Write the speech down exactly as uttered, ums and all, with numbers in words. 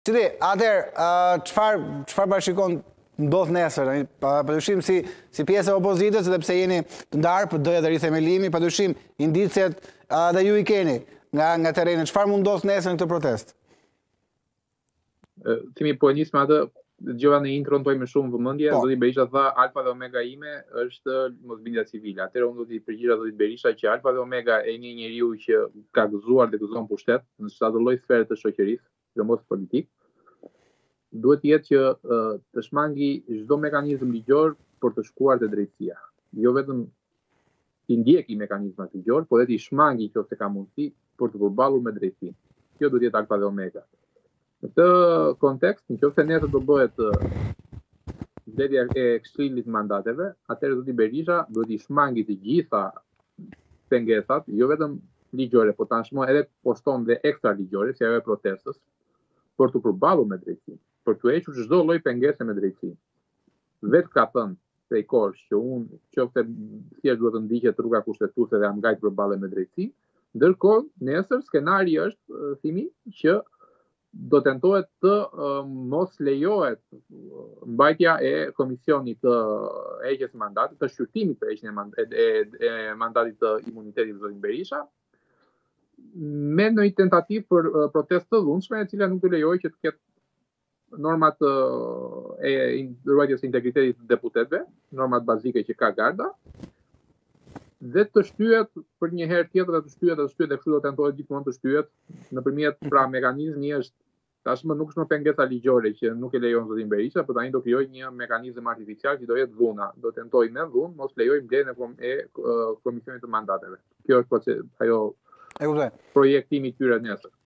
Qëti, atëherë, çfarë çfarë parashikon ndodh nesër? Padyshim si si pjesë e opozitës, sepse jeni të ndarë, po doja të rithemelimi, padyshim indicet dhe ju i keni nga nga terreni. Çfarë mund ndodh nesër në këtë protestë? Thimi po e nis me atë dëgjova në intron toj me shumë vëmendje, Po. zoti Berisha tha alfa dhe omega ime është mosbindja civile. Atëherë unë do t'i përgjigja zotit Berisha që alfa dhe omega e një njeriu që ka gëzuar dhe gëzon pushtet në çdo lloj sfere të shoqërisë, jo mos politik, duhet të jetë që uh, të shmangi çdo mekanizëm ligjor për të shkuar te drejtësia. Jo vetëm t'i ndjeki mekanizmat ligjor, por edhe t'i shmangi nëse ka mundësi për të përballur me drejtsinë. Kjo duhet të jetë alfa dhe omega. Në këtë kontekst, nëse nesër do bëhet mbledhja e Këshillit të Mandateve, atëherë zoti Berisha duhet i shmangi të gjitha pengesat, jo vetëm ligjore, por tashmë edhe poshton dhe ekstra ligjore, si ajo e protestës, për të përballur me drejtsinë, për të hequr çdo lloj pengese me drejtsinë. Vetë ka thënë prej kohësh që unë qoftë thjesht duhet të ndiqet rruga kushtetuese dhe am ngajt përballen me drejtsinë, ndërkohë nesër skenari është thimi që do tentohet të uh, mos lejohet mbajtja e komisionit të heqjes mandatit, të shqyrtimit të heqjes e, e, e mandatit të imunitetit të zotit Berisha, me në një tentativë për uh, protestë të dhunshme, e cila nuk të lejojë që të ketë normat uh, e ruajtjes së integritetit të deputetëve, normat bazike që ka garda, dhe të shtyhet për një herë tjetër, të shtyhet dhe të shtyhet dhe kështu do tentohet gjithmonë të shtyhet nëpërmjet pra mekanizmi është tashmë nuk është më pengesa ligjore që nuk e lejon zotin Berisha, por tani do krijojë një mekanizëm artificial që do jetë dhuna, do tentojë me dhunë mos lejojë mbledhjen e, kom e uh, komisionit të mandateve. Kjo është proces, ajo e kuptoj. Projektimi i tyre nesër.